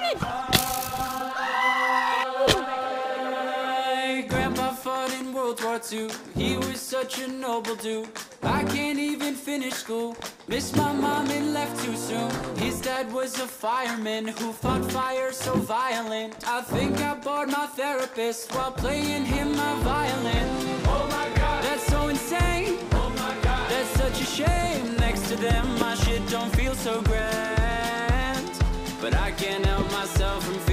Grandpa fought in World War II. He was such a noble dude. I can't even finish school. Missed my mom and left too soon. His dad was a fireman who fought fire so violent. I think I bored my therapist while playing him my violin. Oh my God, that's so insane. Oh my God, that's such a shame. Next to them, my shit don't feel so grand. But I can't help myself from